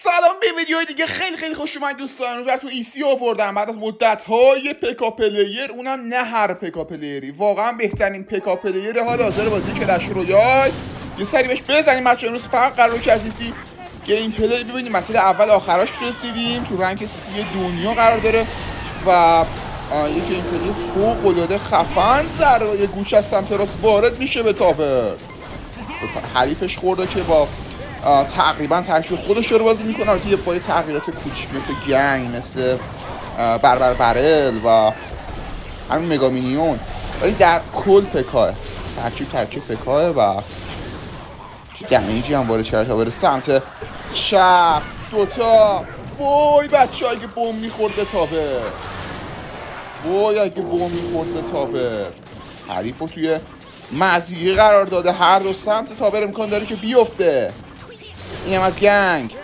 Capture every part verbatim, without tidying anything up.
سلام به ویدیوی دیگه. خیلی خیلی خوش اومد دوستان. براتون ایسی آوردم بعد از مدت های پکا پلیر، اونم نه هر پکا پلیری، واقعا بهترین پکا پلیر حال حاضر بازی کلش رویال. یه سری بهش بزنیم بچه‌ها. امروز فقط قراره که از ایسی گیم پلی ببینیم. مطلب اول آخراش رسیدیم، تو رنک سی دنیا قرار داره و یه گیم پلی فوق العاده خفن. ضربه گوش از سمت راست وارد میشه به تاور، حریفش خورده که با تقریبا ترکیب خودش رو بازی میکنه. البته یه با تغییرات کوچیک مثل گنگ، مثل بربر برل و همین مگا مینیون، ولی در کل پکاه ترکیب ترکیب پکاه و دمیجی هم وارد کرده تا بره سمت چپ. دوتا وای بچه هایی که بوم میخورد به تاور، وای اگه بوم میخورد به تاور. حریف رو توی مزیقه قرار داده، هر دو سمت تاور امکان داره که بیفته. این هم از گنگ.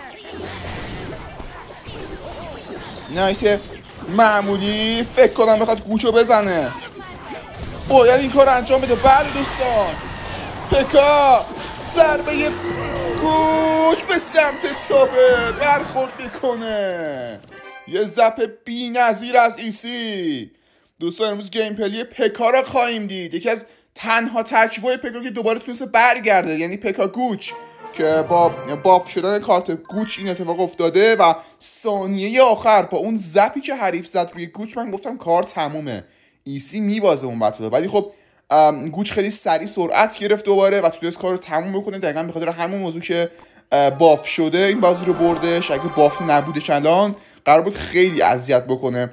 نایت معمولی فکر کنم بخواد گوچو بزنه، باید این کار انجام بده. بله دوستان، پکا ضربه گوش به سمت تاور برخورد میکنه. یه زپ بی نظیر از ایسی. دوستان امروز گیم پلی پکا را خواهیم دید. یکی از تنها ترکیبای پکا که دوباره تونسته برگرده، یعنی پکا گوچ که با باف شدن کارت گوچ این اتفاق افتاده و ثانیه آخر با اون زپی که حریف زد روی گوچ من گفتم کار تمومه، ایسی میبازه اون بتوله. ولی خب گوچ خیلی سریع سرعت گرفت دوباره و تونست کار رو تموم بکنه. دقیقا به خاطر همون موضوع که باف شده این بازی رو بردش. اگه باف نبودش الان قرار بود خیلی اذیت بکنه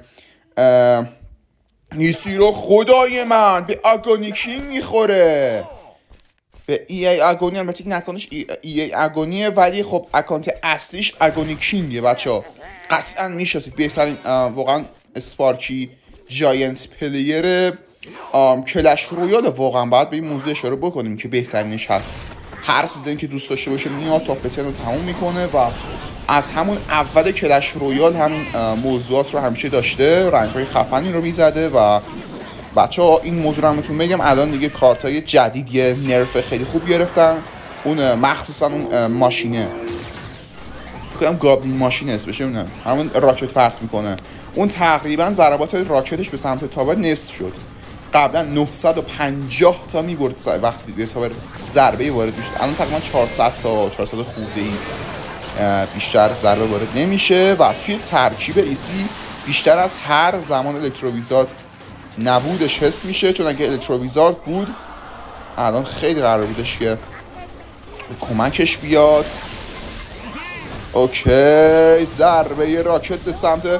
ایسی رو. خدای من به آگونی کینگ میخوره، به ای ای آگونی. هم بتیک نکنش ای ای آگونیه، ولی خب اکانت اصلیش آگونی کینگه بچه ها. قطعا میشناسید، بهترین واقعا اسپارکی جاینت پلیر کلش رویال. واقعا باید به این موضوع اشاره بکنیم که بهترینش هست. هر سیزن که دوست داشته باشه میاد تاپ ده رو تموم میکنه و از همون اول کلش رویال همین موضوعات رو همیشه داشته، رنگ‌های خفنی رو میزده و بچه ها این موضوع رو همتون بگم الان دیگه کارتای جدید یه نرف خیلی خوب گرفتن. اون مخصوصا اون ماشینه، فکر کنم گابلین ماشین اسمشه، اون همون راکت پرت میکنه. اون تقریبا ضربات راکتش به سمت تاور نصف شد. قبلا نهصد و پنجاه تا میبرد وقتی به تاور ضربه وارد میشد، الان تقریبا چهارصد تا چهارصد خورده ای بیشتر ضربه وارد نمیشه. و توی ترکیب ایسی بیشتر از هر زمان الکتروویزارد نبودش حس میشه، چون اگه الکتروویزارد بود الان خیلی قرار بودش که به کمکش بیاد. اوکی، ضربه راکت به سمت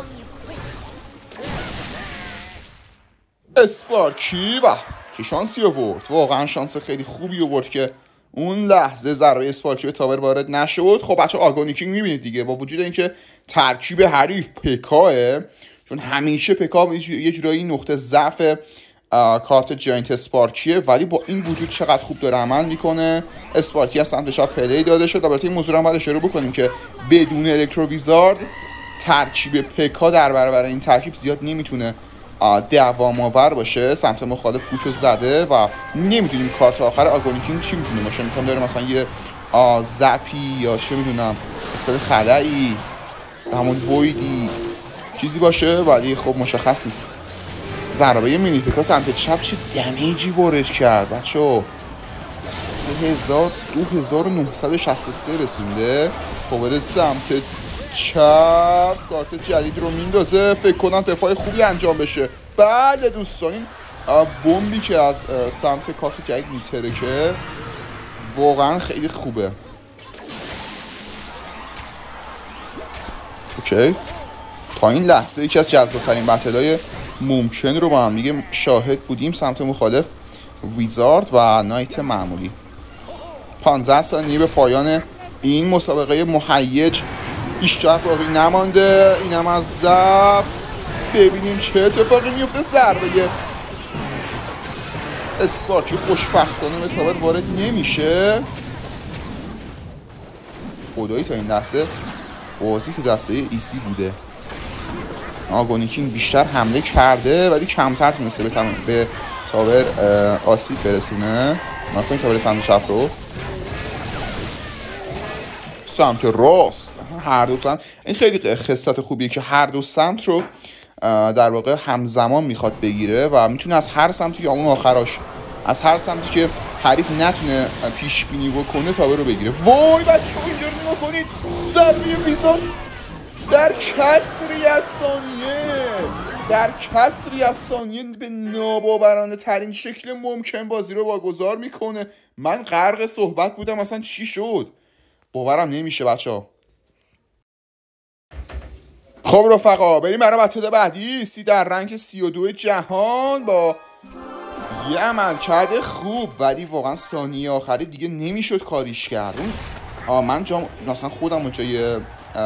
اسپارکی و چه شانسی آورد، واقعا شانس خیلی خوبی آورد که اون لحظه ضربه اسپارکی به تاور وارد نشد. خب بچه آگونی کینگ میبینید دیگه، با وجود اینکه ترکیب حریف پکاه، چون همیشه پکا یه جورایی نقطه ضعف کارت جاینت اسپارکیه، ولی با این وجود چقدر خوب داره عمل میکنه. اسپارکی از سمت شب پلی داده شد. البته این موضوع رو باید اشاره بکنیم که بدون الکتروویزارد ترکیب پکا در برابر این ترکیب زیاد نمیتونه دوام آور باشه. سمت مخالف گوچو زده و نمیدونیم کارت آخر آگونی کینگ چی میتونه باشه. میتونه داره مثلا یه زپی یا چه میدونم اسپل خلایی، همون ویدی چیزی باشه، ولی خب مشخص نیست. ضربه مینی پکا سمت چپ چه دمیجی وارد کرد بچه ها. سه هزار دو هزار و نهصد و شصت و سه رسونده. پاور سمت چپ کارت جدید رو میندازه، فکر کنم دفاع خوبی انجام بشه. بله دوستان، این بمبی که از سمت کارت جدید میترکه واقعا خیلی خوبه. اوکی، تا این لحظه یکی از جذاب‌ترین بتل‌های ممکن رو با هم دیگه شاهد بودیم. سمت مخالف ویزارد و نایت معمولی. پانزده ثانیه به پایان این مسابقه مهیج، بیشتر باقی نمانده. اینم از زب، ببینیم چه اتفاقی میفته. ضربه اسپارکی خوشبختانه به تاور وارد نمیشه. خدایی تا این لحظه بازی تو دسته ایسی بوده. آگونی کینگ بیشتر حمله کرده ولی کمتر تونسته به, تم... به تاور آسیب برسونه. ما کنیم تاور سمت چپ رو سمت راست. هر دو سمت این خیلی خصلت خوبیه که هر دو سمت رو در واقع همزمان میخواد بگیره و میتونه از هر سمتی یا اون آخراش از هر سمتی که حریف نتونه پیش بینی بکنه تابه رو بگیره. وای بچه‌ها اینجوری نگاه کنید، ضربه فیزان در کسری از ثانیه در کسری از ثانیه به ناباورانه ترین شکل ممکن بازی رو واگذار میکنه. من غرق صحبت بودم اصلا چی شد باورم نمیشه بچه‌ها. خب رفقا بریم برای بتل بعدی. سی در رنگ سی و دو جهان با یه عملکرد خوب ولی واقعا ثانیه آخری دیگه نمیشد کاریش کرد. آه من جام مثلا خودم رو جای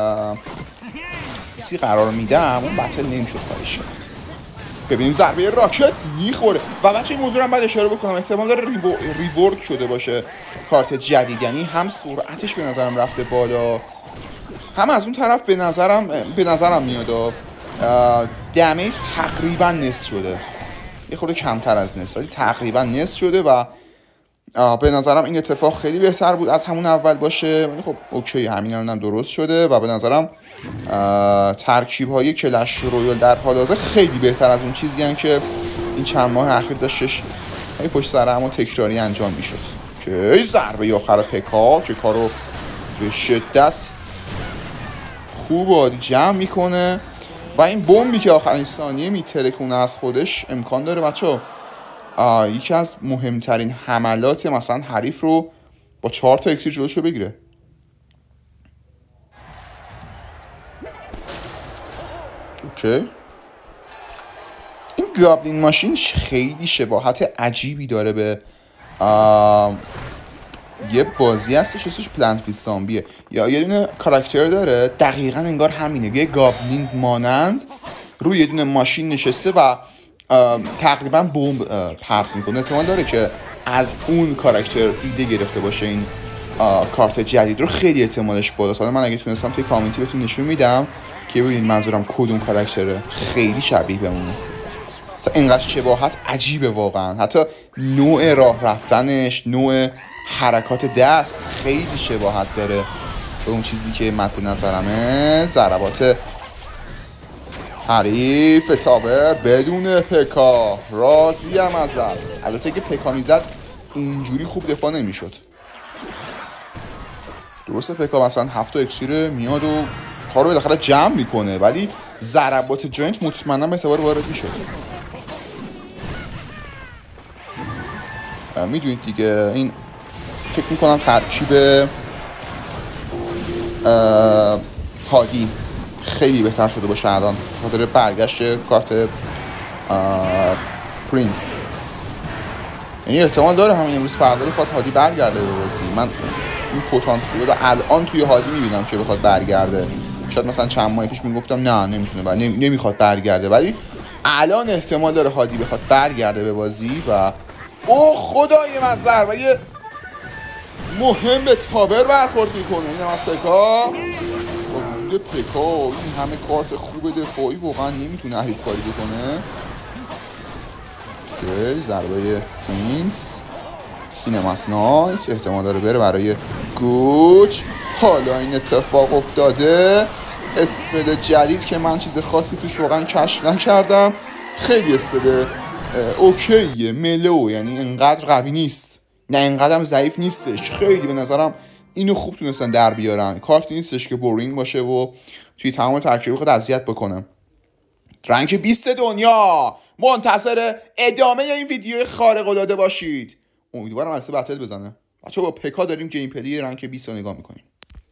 سی قرار میدم اون بتل نمیشد کاریش کرد. ببینیم ضربه راکت میخوره و بچه این موضوع رو باید اشاره بکنم احتمال داره ریو... ریورک شده باشه کارت جدید، یعنی هم سرعتش به نظرم رفته بالا هم از اون طرف به نظرم به نظرم میاد دمیج تقریبا نصف شده، یه خورده کمتر از نصف ولی تقریبا نصف شده و به نظرم این اتفاق خیلی بهتر بود از همون اول باشه، ولی خب اوکی همین الانم درست شده و به نظرم ترکیب های کلش رویال در حال حاضر خیلی بهتر از اون چیزی هن که این چند ماه اخیر داشتش این پشت سر هم تکراری انجام میشد. که ضربه آخر پکا که کارو به شدت خوب جمع میکنه و این بمبی که آخرین ثانیه میترکونه از خودش امکان داره بچه یکی از مهمترین حملات مثلا حریف رو با چهار تا اکسیر جلوش رو بگیره. اوکی این گابلین ماشین خیلی شباهت عجیبی داره به یه بازی هستش اسمش پلنت ویز زامبیه، یا یه دونه کاراکتر داره دقیقا انگار همینه، یه گابلین مانند روی یه دونه ماشین نشسته و تقریبا بمب پرت میکنه. احتمال داره که از اون کاراکتر ایده گرفته باشه این کارت جدید رو، خیلی احتمالش بالاست. حالا من اگه تونستم توی کامنتی بهتون نشون میدم که ببینید منظورم کدوم کاراکتره، خیلی شبیه بمونه. مثلا اینقدر شباهت عجیبه واقعا، حتی نوع راه رفتنش، نوع حرکات دست خیلی شباهت داره به اون چیزی که مد نظرمه. ضربات حریف تاور بدون پکا، راضیم ازت. البته که پکا میزد اینجوری خوب دفاع نمیشد. درسته پکا مثلا هفت اکسیر میاد و کارو بالاخره جمع میکنه ولی ضربات جوینت مطمئنا به اعتبار وارد میشد. میدونید دیگه این فکر میکنم ترکیب هادی خیلی بهتر شده باشه الان خاطر برگشت کارت پرینس، یعنی احتمال داره همین امروز فردا بخواد هادی برگرده به بازی. من این پتانسیل رو الان توی هادی میبینم که بخواد برگرده. شاید مثلا چند ماه پیش میگفتم نه نمیتونه بر... نمی... نمیخواد برگرده، ولی الان احتمال داره هادی بخواد برگرده به بازی و او خدای من ضربه مهم به تاور برخورد میکنه. این هم از پکا با وجود پکا این همه کارت خوب دفاعی واقعا نمیتونه حریف کاری بکنه. اوکی ضربه پرینس این هم از نایت احتمال داره بره برای گوچ. حالا این اتفاق افتاده، اسپد جدید که من چیز خاصی توش واقعا کشف نکردم، خیلی اسپد اوکیه ملو، یعنی انقدر قوی نیست نه انقدر هم ضعیف نیستش، خیلی به نظرم اینو خوب تونستن در بیارن. کارت نیستش که بورینگ باشه و توی تمام ترکیب خود اذیت بکنه. رنگ بیست دنیا، منتظر ادامه این ویدیو خارق العاده باشید. امیدوارم البته بتل بزنه. بچه‌ها با پکا داریم گیم پلی رنگ بیست رو نگاه میکنیم.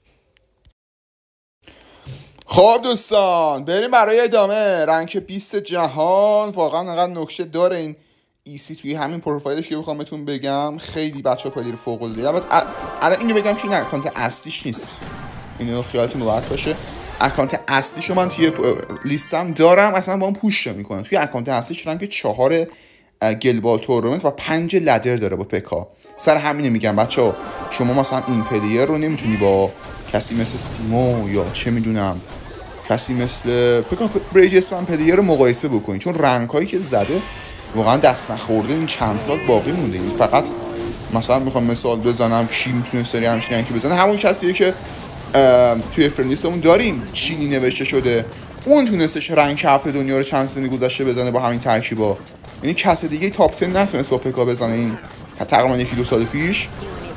خب دوستان بریم برای ادامه. رنگ بیست جهان واقعا انقدر نکته داره این ایسی توی همین پروفایلش که بخوام بهتون بگم خیلی بچه‌ها پلیر فوق العاده. البته الان اینو بگم که این اکانت اصلیش نیست، اینو خیالتون راحت باشه. اکانت اصلیشو من توی لیستم دارم، اصلا با اون پوش میکنم. توی اکانت اصلیش رنگ چهار گلبال تورنمنت و پنج لدر داره با پکا. سر همینه میگم بچه‌ها شما مثلا این پلیر رو نمیتونی با کسی مثل سیمو یا چه میدونم کسی مثل پکا بریجس من پلیر رو مقایسه بکنید، چون رنگ‌هایی که زده واقعا دست نخورده این چند سال باقی مونده. فقط مثلا میخوام مثال بزنم کی میتونه سری همچین رنگی بزنه، همون کسیه که توی فرندلیستمون داریم چینی نوشته شده، اون تونستش رنگ هفت دنیا رو چند سنی گذشته بزنه با همین ترکیبا. یعنی کس دیگه تاپ ده نتونست با پکا بزنه این تقریبا یکی دو سال پیش.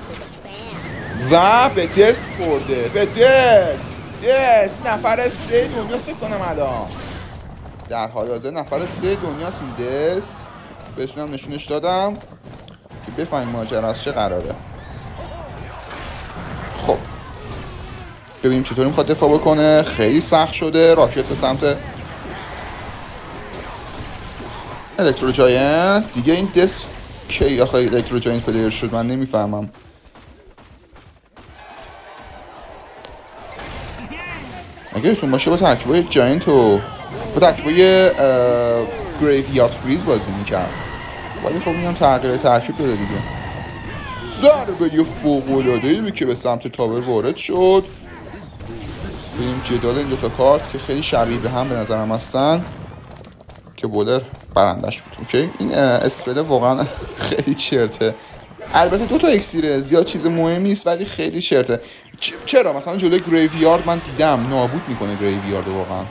و به دست خورده، به دست دست نفر سه دنیاست فکر کنم الان در حال حاضر. نفر سه دنیاست این دست. بهشونم نشونش دادم که بفهمیم ماجرا از چه قراره. خب ببینیم چطوری میخواد دفاع بکنه. خیلی سخت شده. راکت به سمت الکترو جاینت. دیگه این دست کی آخه الکترو جاینت پلیر شد من نمیفهمم. اگه ایشون باشه با ترکیبای جاینت و با ترکیبای گریو یارد فریز بازی میکرد، ولی خب میگم تغییر ترکیب داده دیگه. ضربه یه فوق‌العاده‌ای که به سمت تاور وارد شد. ببینیم جدال این دوتا کارت که خیلی شبیه به هم به نظرم هستن که بولر برندش بود. اوکی این اسپل واقعا خیلی چرته. البته دوتا اکسیره زیاد چیز مهمی نیست ولی خیلی چرته. چرا مثلا جلوی گریویارد من دیدم نابود میکنه گریویارد واقعا.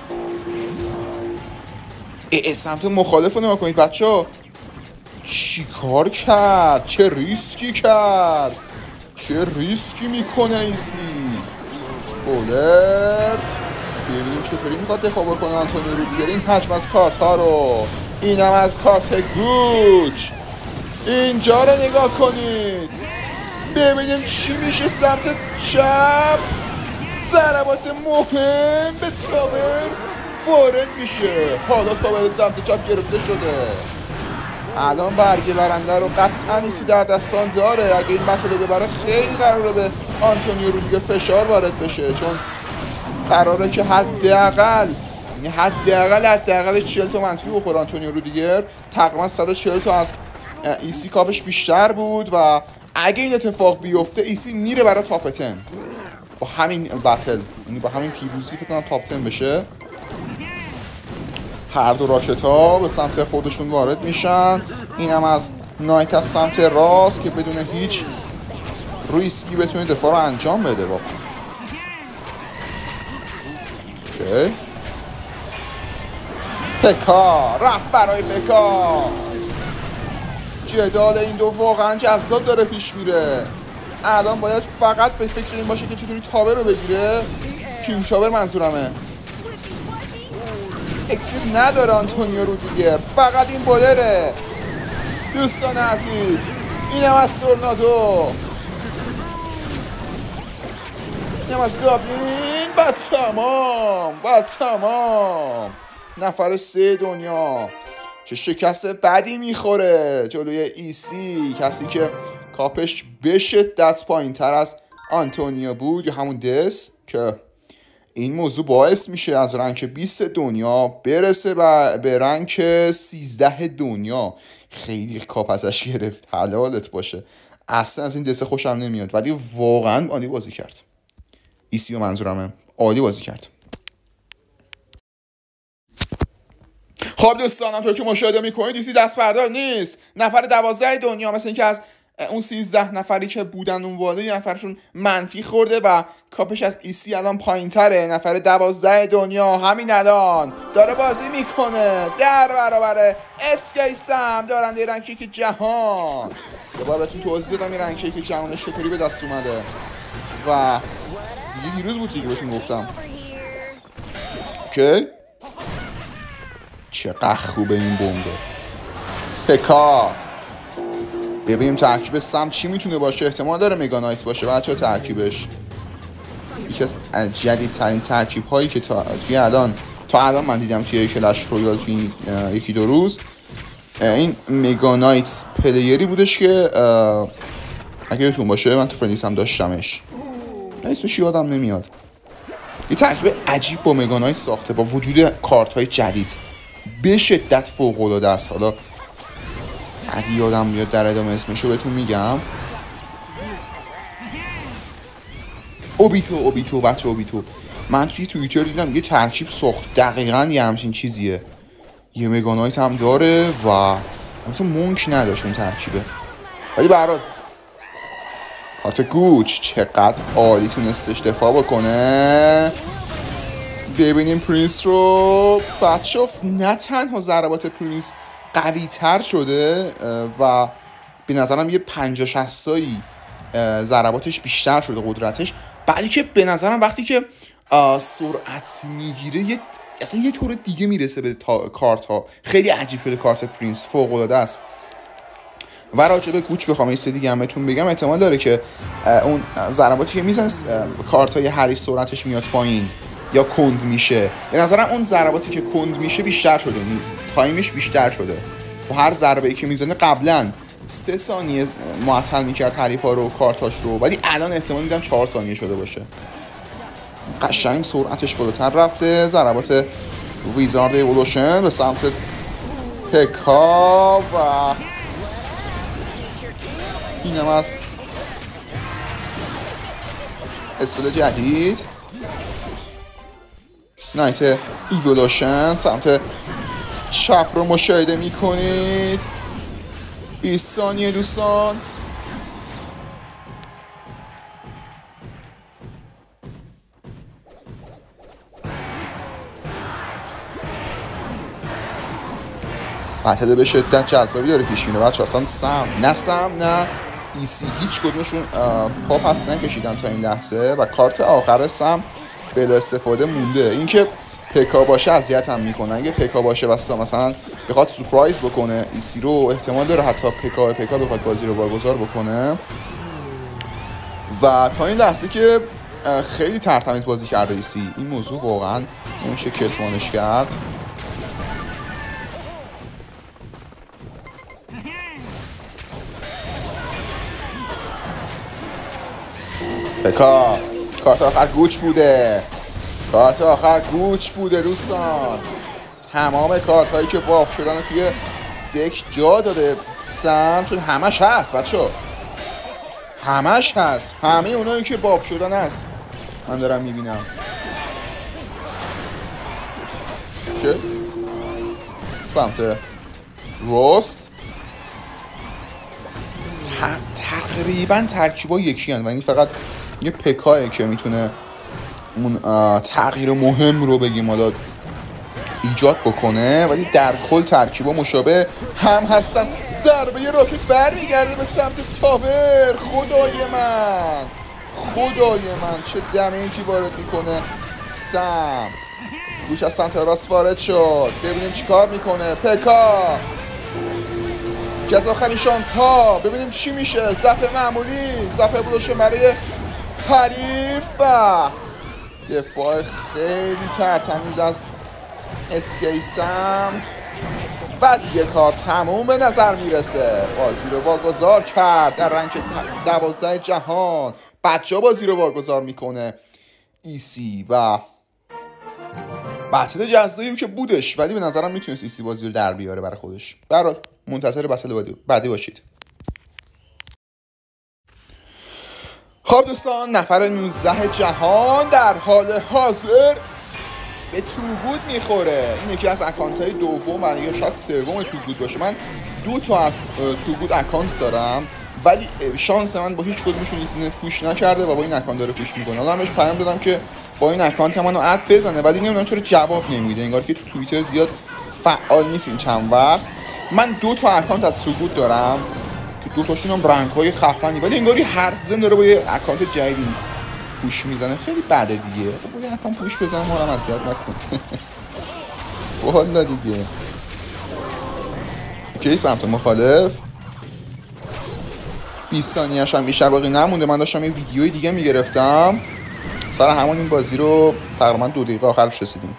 ای سمت مخالف رو نما کنید بچه ها. چی کار کرد؟ چه ریسکی کرد؟ چه ریسکی میکنه ایسی بولر. ببینیم چطوری میخواد دفاع بکنه آنتونیو رودیگر. این حجم از کارت ها رو، اینم از کارت گوچ. اینجا رو نگاه کنید ببینیم چی میشه. سمت چپ ضربات مهم به تاور وارد میشه. حالا تاور سمت چپ گرفته شده. الان برگه برنده رو قطعا ایسی در دستان داره. اگه این بتل رو ببره خیلی قراره به آنتونیو رودیگر فشار وارد بشه، چون قراره که حداقل یعنی حداقل حداقل چهل تا منفی بخوره آنتونیو رودیگر. تقریبا صد و چهل تا از ایسی کاپش بیشتر بود و اگه این اتفاق بیفته ایسی میره برای تاپ ده با همین بتل، یعنی با همین پیروزی فکر کنم تاپ ده بشه. هر دو راکت ها به سمت خودشون وارد میشن. اینم از نایت از سمت راست که بدون هیچ ریسکی بتونه دفاع رو انجام بده. واقعا اوکی پکا رفت برای پکا. جدال این دو واقعا جذاب داره پیش میره. الان باید فقط به فکر این باشه که چطوری تاور رو بگیره. کینگ تاور منظورمه. اکسیر نداره آنتونیو رودیگر، فقط این بولره. دوستان عزیز اینم از سورنادو، اینم از گابلین. با تمام با تمام نفر سه دنیا. چه شکست بدی میخوره جلوی ایسی، کسی که کاپش به شدت پایین تر از آنتونیو بود یا همون دس، که این موضوع باعث میشه از رنک بیست دنیا برسه به رنک سیزده دنیا. خیلی کاپ ازش گرفت، حلالت باشه. اصلا از این دسته خوشم نمیاد ولی واقعا عالی بازی کرد. ایسی و منظورمه عالی بازی کرد. خب دوستان همونطور که مشاهده میکنید ایسی دست بردار نیست. نفر دوازده دنیا، مثل اینکه از اون سیزده نفری که بودن اون بالا یه نفرشون منفی خورده و کاپش از ایسی الان پایین تره. نفر دوازده دنیا همین الان داره بازی میکنه در برابر اسکی سم، دارنده رنکی که جهان. یه بار بهتون توضیح دادم این رنکی که جهانش چطوری به دست اومده و دیگه دیروز بود دیگه بهتون گفتم. اوکی چقدر خوبه این بمبه. پکا ببینیم ترکیب سم چی میتونه باشه. احتمال داره مگا نایت باشه بچه ها. ترکیبش یکی از جدیدترین ترکیب هایی که تا توی الان تا الان من دیدم توی کلش رویال توی یکی دو روز. این مگا نایت پلیری بودش که اگه یادتون باشه من تو فرندلیس هم داشتمش، اسمش یادم نمیاد. یه ترکیب عجیب با مگا نایت ساخته با وجود کارت های جدید به شدت فوق العاده است. حالا اگه یادم میاد در ادامه اسمشو بهتون میگم. اوبیتو اوبیتو بچه اوبیتو. من توی توییتر دیدم یه ترکیب ساخت دقیقاً یه همچین چیزیه. یه مگا نایت هم داره و البته مونک نداشت اون ترکیبه، ولی به هر حال کارت گوچ چقدر عالی تونستش دفاع بکنه. ببینیم پرینس رو. بچه نه تنها ضربات پرینس قوی تر شده و به نظرم یه پنجاه شصتایی ضرباتش بیشتر شده قدرتش، بلکه به نظرم وقتی که سرعت میگیره یه اصلا یه طور دیگه میرسه به کارت ها. خیلی عجیب شده کارت پرینس، فوق العاده است. و راجع به گوچ بخوام یه چیز دیگه هم بهتون بگم، احتمال داره که اون ضرباتی که میزنه کارت های حریف سرعتش میاد پایین یا کند میشه. به نظرم اون ضرباتی که کند میشه بیشتر شده، یعنی تایمش بیشتر شده. با هر ضربه ای که میزنه قبلا سه ثانیه معطل میکرد حریفا رو کارتاش رو، ولی الان احتمال میدم چهار ثانیه شده باشه. قشنگ سرعتش بالاتر رفته. ضربات ویزارد اولوشن به سمت پکا و اینم از اسپل جدید نایت ایولوشن. سمت چپ رو مشاهده میکنید. بیست ثانیه دوستان. بتله به شدت جذابی داره پیش میره بچه. اصلا سم نه سم نه ایسی هیچ کدومشون پا پس نکشیدن تا این لحظه و کارت آخر سم بلا استفاده مونده. اینکه پکا باشه اذیت هم میکنه. اگه پکا باشه واسه مثلا بخواد سورپرایز بکنه ایسی رو، احتمال داره حتی پکا پکا بخواد بازی رو واگذار بکنه. و تا این لحظه که خیلی ترتمیز بازی کرده ایسی. این موضوع واقعا نمیشه کسمانش کرد. پکا کارت آخر گوچ بوده. کارت آخر گوچ بوده دوستان. تمام کارت هایی که باف شدن توی دک جا داده سم، چون همش هست بچه ها، همش هست. همه اونایی که باف شدن هست من دارم میبینم که سمت روست تقریبا ترکیبا یکی هست و این فقط یه پکایه که میتونه اون تغییر مهم رو بگیم حالا ایجاد بکنه، ولی در کل ترکیبا مشابه هم هستن. ضربه راکت برمیگرده به سمت تاور. خدای من خدای من چه دمیجی وارد میکنه سم. گوش از سمت راست وارد شد. ببینیم چیکار میکنه پکا. که از آخرین شانس ها ببینیم چی میشه. زپ معمولی، زپ بلوشه برای حریف. دفاع خیلی ترتمیز از اسکیسم و دیگه کار تموم به نظر میرسه. بازی رو واگذار کرد در رنگ دوازده جهان. بچه ها بازی رو واگذار میکنه ایسی و بتل جزایی که بودش، ولی به نظرم میتونست ایسی بازی رو در بیاره برای خودش. برای منتظر بتل بعدی باشید. خب دوستان، نفر نوزده جهان در حال حاضر به توگود میخوره. این یکی از اکانت های دوم و یا شاید سوم توگود باشه. من دو تا از توگود اکانت دارم ولی شانس من با هیچ کدومشون ایسی پوش نکرده و با این اکانت داره پوش میکنه. حالا همش پیام دادم که با این اکانت منو اد بزنه ولی نمیدونم چرا جواب نمیده. انگار که تو توییتر زیاد فعال نیست این چند وقت. من دو تا اکانت از توگود دارم که دو تاشون هم رنگ های خفنی، ولی انگاری هر سیزن داره با یه اکانت جدیدی پوش میزنه. خیلی بده دیگه. با یه اکانت پوش بزنم ما هم اذیت نکن. والا دیگه. اوکی سمت مخالف. بیست ثانیه‌اش هم بیشتر باقی نمونده. من داشتم یه ویدیوی دیگه میگرفتم. سر همون این بازی رو تقریبا دو دقیقه آخرش رسیدیم.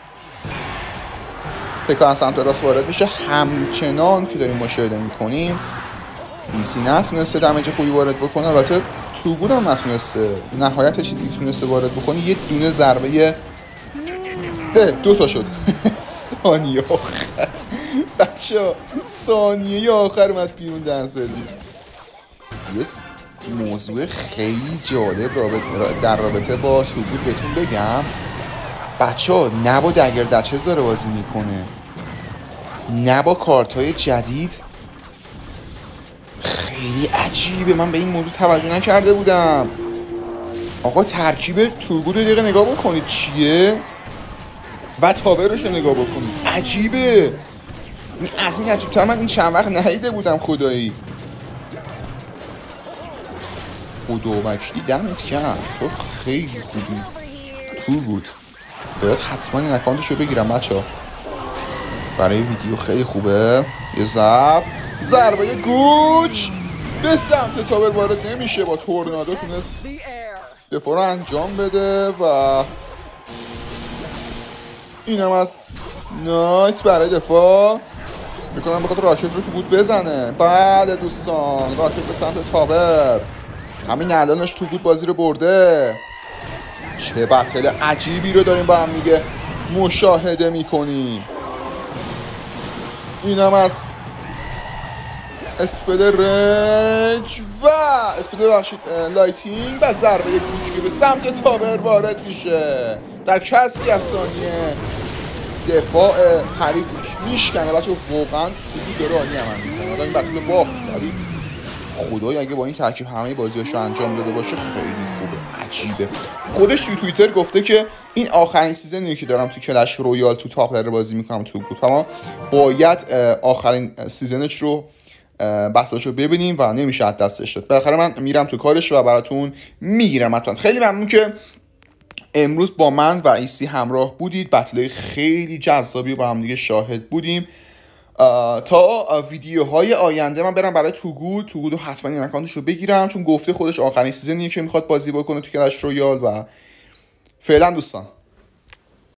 پکا سمت راست وارد میشه. همچنان که داریم مشاهده میکنیم ایسی نتونسته دمیج خوبی وارد بکنه. البته توگود هم نتونسته. نهایت چیزی که تونسته وارد بکنه یه دونه ضربه دو تا شد. ثانیه آخر بچه ها ثانیه آخر اومد بیرون دهن سرویس. یه موضوع خیلی جالب در رابطه با توگود بهتون بگم. بچه ها نه با دگر دچز داره بازی میکنه نه با کارت های جدید. خیلی خیلی عجیبه، من به این موضوع توجه نکرده بودم. آقا ترکیب تورگود رو دقیقه نگاه بکنید چیه و تابرش رو نگاه بکنید، عجیبه. از این عجیب‌تر من این چند وقت ندیده بودم خدایی. خدا وکیلی دمت کرد، تو خیلی خوبی تورگود. باید حتما این اکانتش رو بگیرم بچه ها، برای ویدیو خیلی خوبه. یه ضرب ضربه گوچ به سمت تابر وارد نمیشه، با تورنادو تونست دفاع رو انجام بده و اینم از نایت برای دفاع. میکنم بخاطر راکت رو تو بود بزنه. بعد دوستان راکت به سمت تابر، همین الانش تو بود بازی رو برده. چه بتل عجیبی رو داریم با هم دیگه مشاهده میکنیم. اینم از اسپد رنج و اسپد بخشید لایتینگ و ضربه گوچ که به سمت تابر وارد میشه. در کسری از ثانیه دفاع حریف میشکنه بچه، واقعا تو داره آنی هم میکنه. این بطل باخت، ولی خدای اگه با این ترکیب همه بازیاشو انجام داده باشه خیلی خوبه، عجیبه. خودش تو توییتر گفته که این آخرین سیزنیه که دارم تو کلش رویال تو تاپ لیر بازی میکنم تو بود، اما باید آخرین سیزنش رو بحثاشو ببینیم و نمیشه از دستش داد. بالاخره من میرم تو کارش و براتون میگیرم. حتما خیلی ممنون که امروز با من و ایسی همراه بودید. بتلای خیلی جذابی با هم دیگه شاهد بودیم. تا ویدیوهای آینده من برم برای توگود توگود رو حتما این اکانتش رو بگیرم، چون گفته خودش آخرین سیزنیه که میخواد بازی بکنه تو کلش رویال. و فعلا دوستان